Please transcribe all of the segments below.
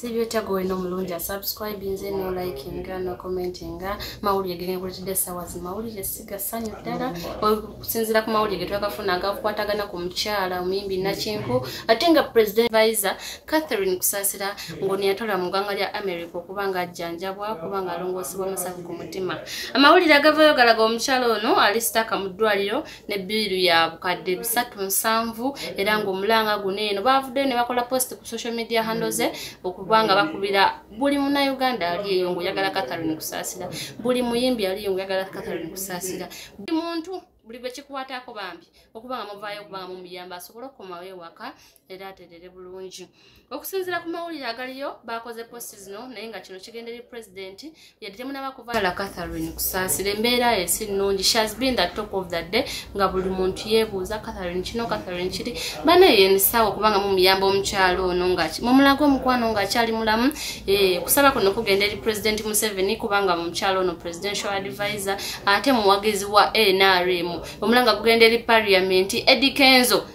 Sibyo tago no mulunja subscribe nze no liking no commenting mawulire gene kulitide sawazi mawulire siga sanyu ddala okusinzira ku mawulire getwakafuna agakwatagana ku mukyala omuyimbi Nakinku atenga president advisor Catherine Kusasira ngoni yatola mu ggwanga lya America okubanga ajjanjabwa kubanga alongosebwa masavu ku mutima amawulire agavayo galaga omukyala ono alistaka muddwaliro ne biru ya bukadde 370 era ngo mulanga guneno bavudde ne bakola post ku social media handles okubanga bakubira buli muna Uganda ali eyo ngo yagala Catherine Kusasira buli muyimbi ali eyo ngo yagala Catherine Kusasira buli muntu buli bekikwatako bambi okubanga muvayo okubanga mumuyamba asobola okukomawo waka era aterere bulungi okusinzira ku mawulire agaliyo bakoze post zino naye nga kino kigenderi president yadde muna bakuvala Catherine Kusasira embeera esi nnungi. She has been the talk of the day nga buli muntu yebuuza Catherine kino Catherine kiri bana yensawo okubanga mumuyamba omukyalo ono nga mumulago omukwano nga kyali mulamu kusaba kuno kugenderi president Museveni kubanga omukyalo ono presidential advisor ate muwagizi wa NRM omulanga kugenderi parliament Edikenzo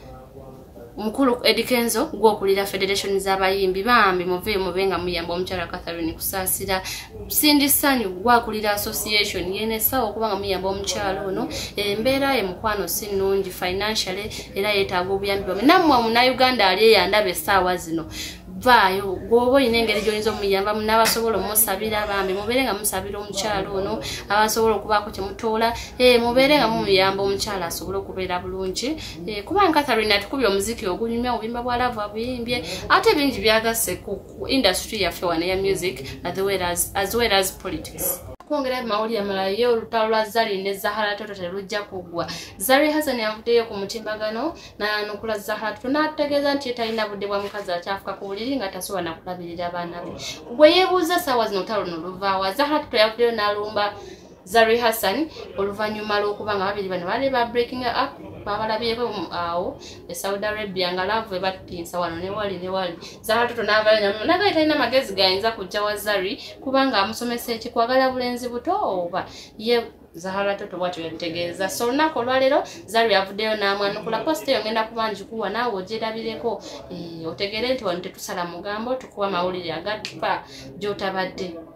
mukulu Edikenzo gwokulira federation z'abayimbi bambi muve mubenga muyamba omukyala Catherine Kusasira Sindi Sanyu gwakulira association yenesa okubanga muyamba omukyala ono embeera emukwano sinungi financially era yetaaga obuyambi namwe mu Uganda ali yandabe saawa zino vayo gobo inengeri joyinzo muyamba munabasobola musabira bambi muberenga musabira omukyala ono abasobola okubako kyemutola muberenga muyamba omukyala asobola okubeera bulungi kubanga Catherine atukubye omuziki ogunyumya obimba bwa lava abuyimbye ate bingi byagase ku industry yaffe wana ya music as well as politics. Kwongera mawulire amalayo olutalo lwa Zari ne Zahara Toto terujja kugwa. Zari Hassan yavuddeyo ku mutimbagano n'anukula Zahara Toto n'ategeeza nti talina budde bwa mukazi akyafuka ku buliri nga tasobola na kulabirira abaana be. Gwe yeebuuza ssaawa zino olutalo noluvaawa Zahara Toto yavuddeyo n'alumba Zari Hassan oluvannyuma lw'okubanga babiri bano bali ba breaking up babalabyeko awo Saudi Arabia nga lave batinsa wano ne wali Zahara Toto n'avayo naye talina magezi gayinza kujja wa Zari kubanga amusomesa ekikwagala bulenzi buto oba ye Zahara Toto bwatyo yategeeza. So lunaku olwaleero Zari yavuddeyo n'amwanukula post eyo ngenda kuba njikuwa naawe ogyerabireko otegere nti wano tetusala mugambo tukuwa mawulire agatupa gy'otabadde.